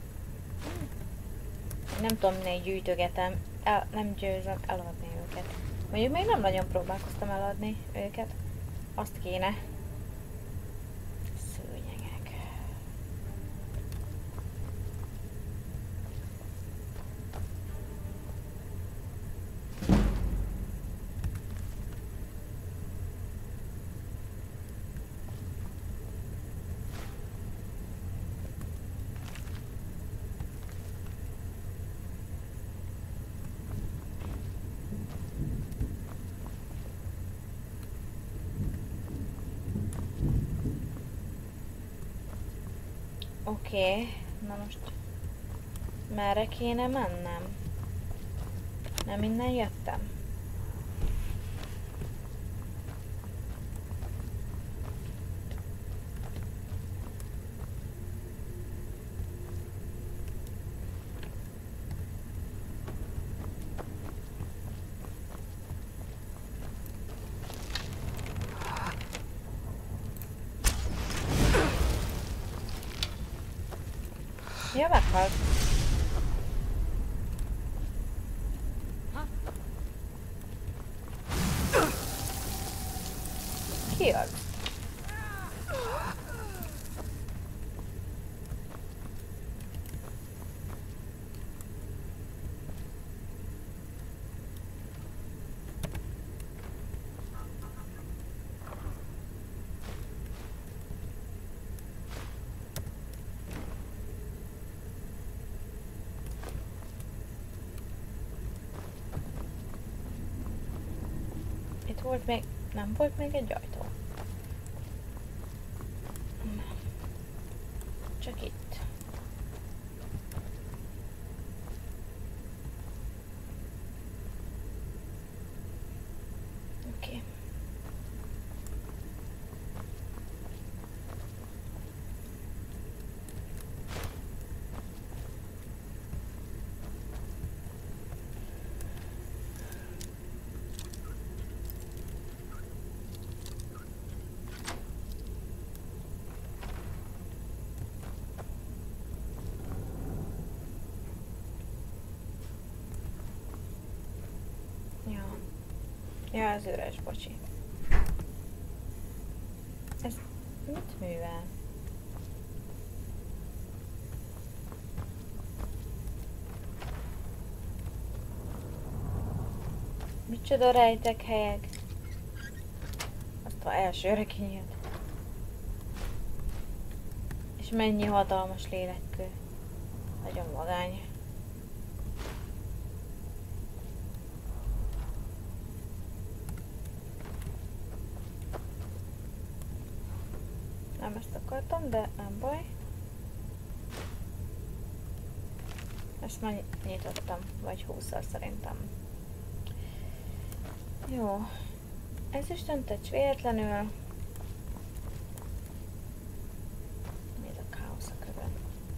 Nem tudom, minek gyűjtögetem. Nem győzöm eladni őket. Mondjuk még nem nagyon próbálkoztam eladni őket. Azt kéne. Szőnyegek. Oké, na most merre kéne mennem? Nem innen jöttem. Ja, meghalt. Ki az? Itt volt még... nem volt még egy ajtó? Nem. Csak itt. Oké. Ja, ez üres, bocsi. Ez mit művel? Micsoda rejtek helyek? Azt ha elsőre kinyílt. És mennyi hatalmas lélekkő. Nagyon vagány. Nem ezt akartam, de nem baj. Ezt már nyitottam, vagy 20-szor szerintem. Jó. Ez is döntött véletlenül. Mi ez a káosz a kövön?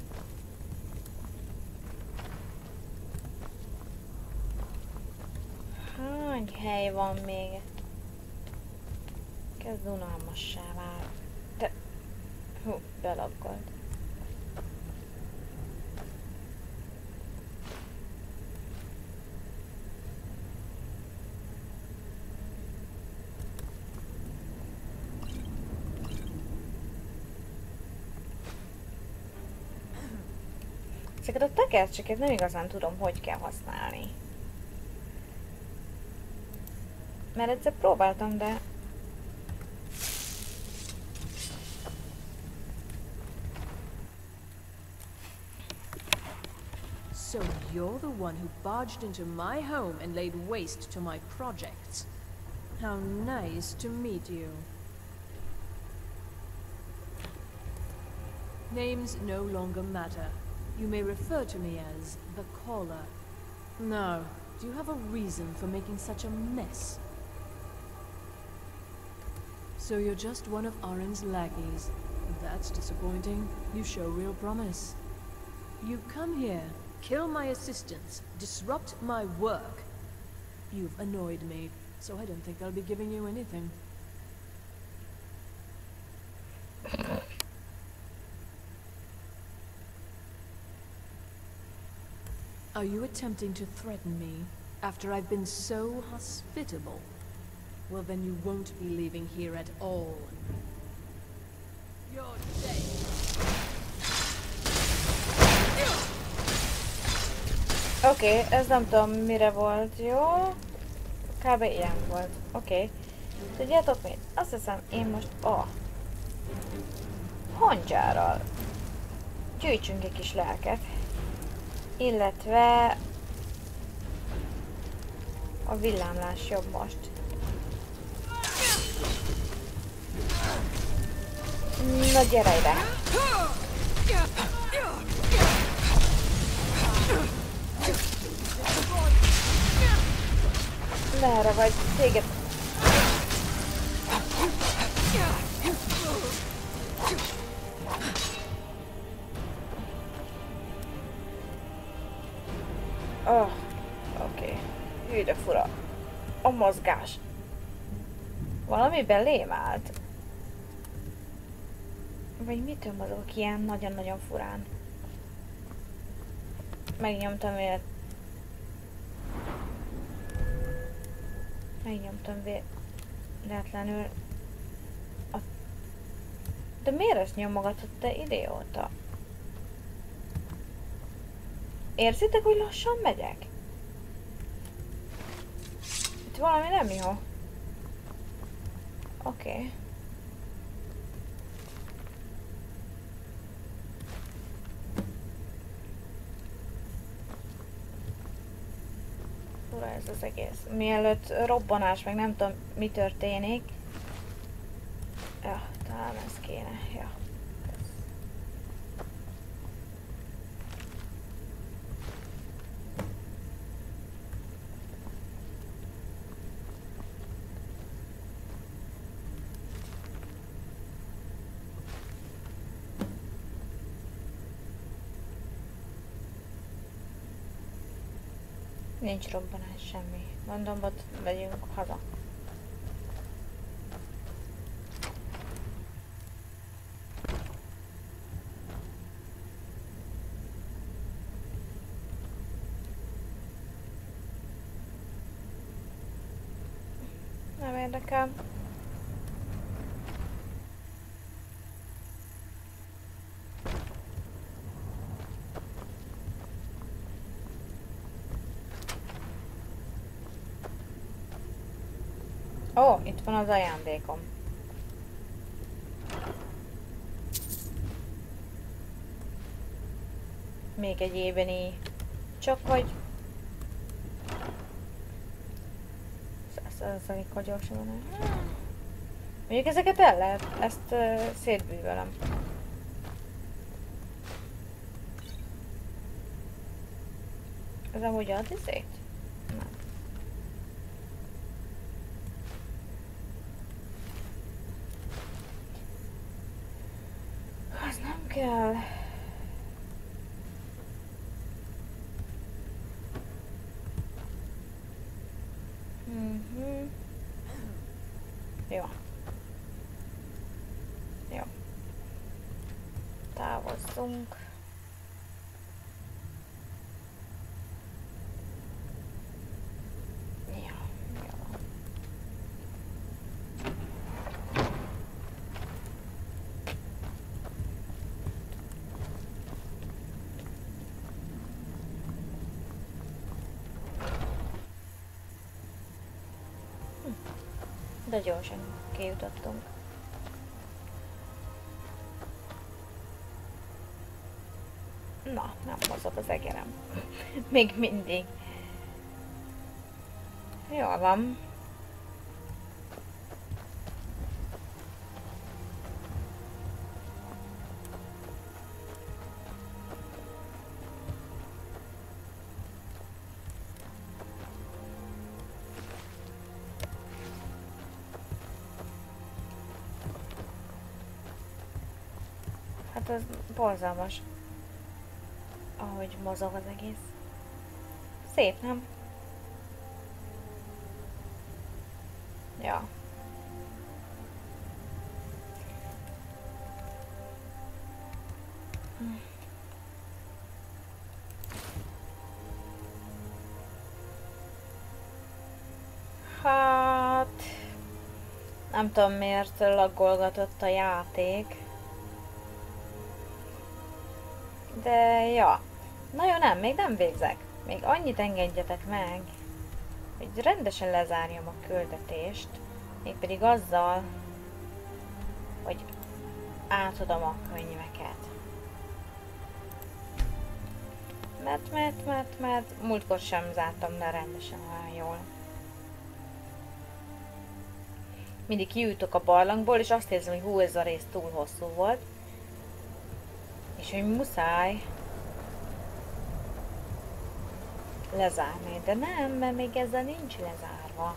Hány hely van még? Kezd unalmassá vál. De... hú, belaggolt. Ezeket a tekercseket nem igazán tudom, hogy kell használni. Mert egyszer próbáltam, de... So you're the one who barged into my home and laid waste to my projects. How nice to meet you. Names no longer matter. You may refer to me as the Caller. Now, do you have a reason for making such a mess? So you're just one of Arin's lackeys. That's disappointing. You show real promise. You come here, kill my assistants, disrupt my work. You've annoyed me, so I don't think I'll be giving you anything. Are you attempting to threaten me after I've been so hospitable? Well, then you won't be leaving here at all. You're dead. Oké, ez nem tudom mire volt, jó? Kb. Ilyen volt. Oké. Tudjátok mit? Azt hiszem én most a hangyárral gyűjtsünk egy kis lelket. Illetve a villámlás jobb most. Na gyere ide! Merre vagy? Téged... Oh, oké. Hű, de fura. A mozgás. Valami belém állt. Vagy mitől mozogok ilyen nagyon-nagyon furán? Megnyomtam véletlenül De miért ezt nyomogatod, te idióta? Érzitek, hogy lassan megyek? Itt valami nem jó. Oké. Fura ez az egész. Mielőtt robbanás, meg nem tudom mi történik. Ja, talán ez kéne. Ja. Nincs robbanás, semmi. Mondom, ott megyünk haza. Nem érdekel. Ó, itt van az ajándékom. Még egy ébeni. Csak hogy... 100%-kal gyorsan van. Mondjuk ezeket el lehet, ezt szétbűvölöm. Ez amúgy ad izét? Nem. Az nem kell. Jó. Jó. Távozzunk. Jó. Jó. De gyorsan kijutottunk. Na, nem mozog az egerem. Még mindig. Jól van. Hát ez borzalmas, ahogy mozog az egész. Szép, nem? Ja. Hát... nem tudom miért laggolgatott a játék. De ja. Na jó, nem, még nem végzek. Még annyit engedjetek meg, hogy rendesen lezárjam a küldetést. Mégpedig azzal, hogy átadom a könyveket. Mert múltkor sem zártam le rendesen olyan jól. Mindig kijutok a barlangból, és azt érzem, hogy hú, ez a rész túl hosszú volt. És hogy muszáj lezárni, de nem, mert még ezzel nincs lezárva.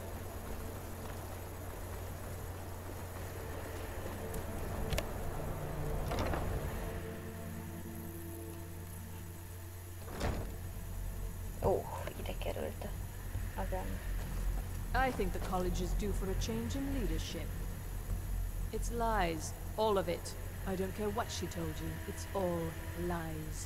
Ide került a gond. I think the college is due for a change in leadership. It's lies, all of it. I don't care what she told you, it's all lies.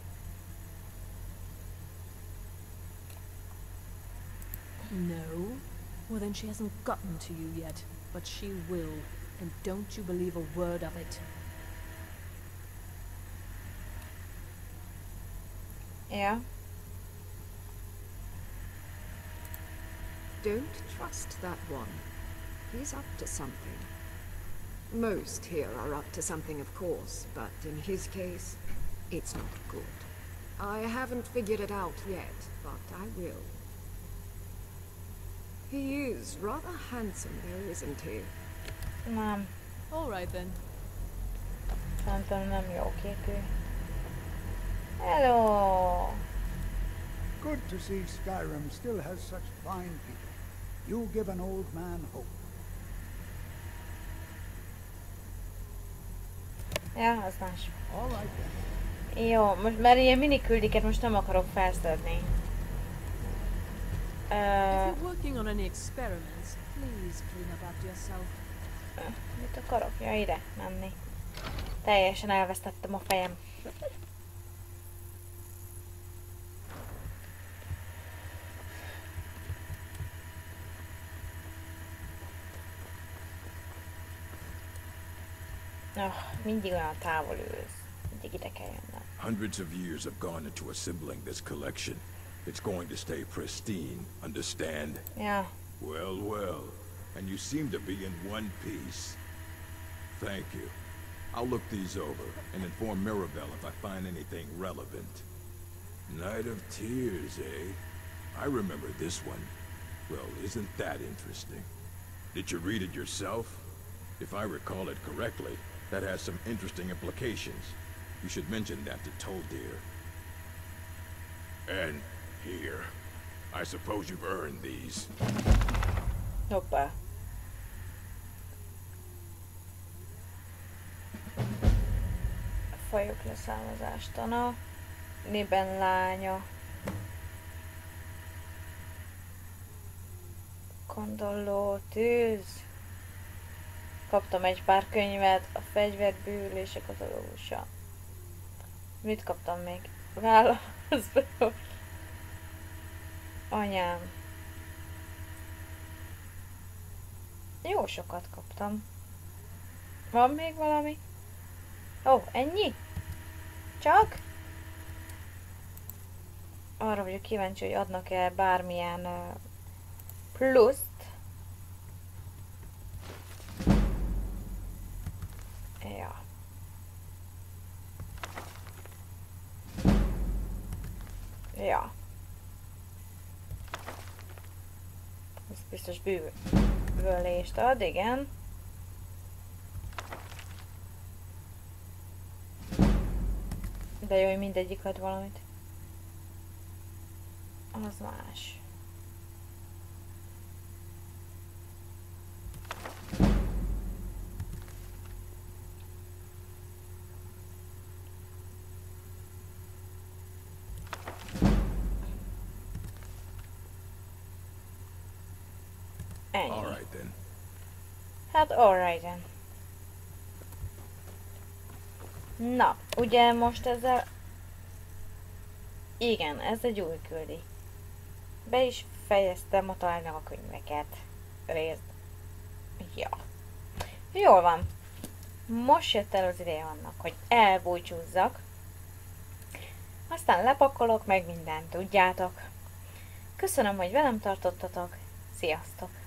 No? Well then she hasn't gotten to you yet, but she will, and don't you believe a word of it. Yeah. Don't trust that one. He's up to something. Most here are up to something, of course, but in his case, it's not good. I haven't figured it out yet, but I will. He is rather handsome, though, isn't he? Nem. All right then. Szerintem nem jó képű. Hello! Good to see Skyrim still has such fine people. You give an old man hope. Ja, az más. All right then. Jó, most mert ilyen miniküldiket most nem akarok felszedni. If you're working on any experiments, please clean up after yourself. Mit akarok? Ja, ide menni. Teljesen elvesztettem a fejem. Mindig olyan távol ülsz. Mindig ide kell jönnöm. Hundreds of years have gone into assembling this collection. It's going to stay pristine, understand? Ja. Well, well. And you seem to be in one piece. Thank you. I'll look these over and inform Mirabelle if I find anything relevant. Night of Tears, eh? I remember this one. Well, isn't that interesting? Did you read it yourself? If I recall it correctly, that has some interesting implications. You should mention that to Toldir. And here. I suppose you've earned these. Hoppá. Fajok leszámozástana. Niben lánya. Kondolló tűz. Kaptam egy pár könyvet, a fegyverbűvülések katalógusa. Mit kaptam még? Válaszból. Anyám. Jó sokat kaptam. Van még valami? Ó, ennyi? Csak? Arra vagyok kíváncsi, hogy adnak-e bármilyen pluszt. Ja. Ja. Ez biztos bűvölést ad, igen. De jó, hogy mindegyik ad valamit. Az más. Ennyi. All right then. Hát alright then. Na, ugye most ezzel... Igen, ez egy új küldi. Be is fejeztem a találnak a könyveket. Részt. Ja. Jól van. Most jött el az ideje annak, hogy elbúcsúzzak. Aztán lepakolok meg mindent, tudjátok. Köszönöm, hogy velem tartottatok. Sziasztok!